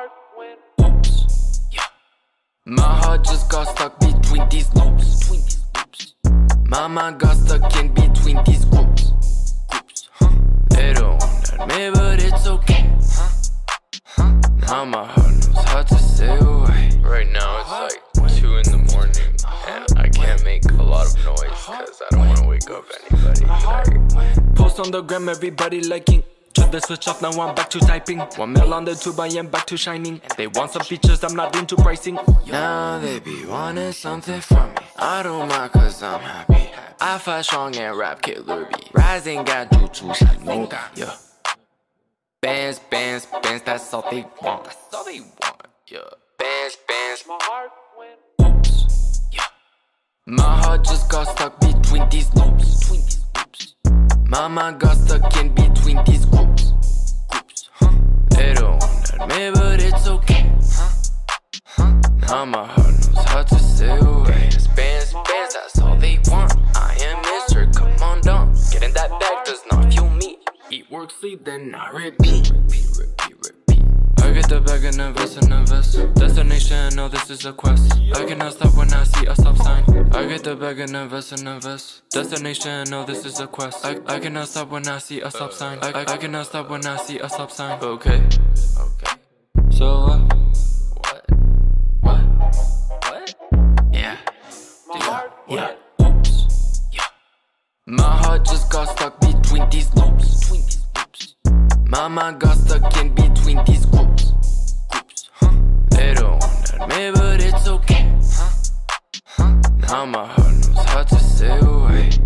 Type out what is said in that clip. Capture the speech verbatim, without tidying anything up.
heart went oops, yeah. My heart just got stuck between these loops, between these loops. My mind got stuck in between these groups, groups, huh? They don't wanna admit, but it's okay, huh? Huh? Now my heart knows how to stay away. Right now it's like two in the morning, and I can't make a lot of noise cause I don't wanna wake up anybody. Like, post on the gram, everybody liking. Took the switch off, now I'm back to typing. One mil on the tube, I am back to shining. They want some features, I'm not into pricing. Now they be wanting something from me. I don't mind cause I'm happy. I fight strong and rap killer B. Rising got juju shining. Yeah. Bands, bands, bands, that's all they want. That's all they want. Yeah. Bands, bands, my heart went oops, yeah. My heart just got stuck between these loops, between these loops. My mind got stuck in between these groups, groups, huh? They don't wanna admit, but it's okay, huh? Huh? Now my heart knows how to stay away. Bands, bands, bands, that's all they want. I am Mister Come on down. Getting that bag does not fuel me. Eat, work, sleep, then I repeat, repeat, repeat, repeat. I get the bag and invest and invest. Destination, no, this is a quest. I cannot stop when I see a stop sign. I get the bag and invest and invest. Destination, no, this is a quest. I, I cannot stop when I see a stop sign. I, I, I cannot stop when I see a stop sign. Okay, okay. So uh, what? What? What? Yeah. Yeah. Yeah. Oops. Yeah. My heart just got stuck between these loops, between these loops. My mind got stuck in between these groups, groups, huh? They don't wanna admit, but it's okay, huh? Huh? Now my heart knows how to stay away.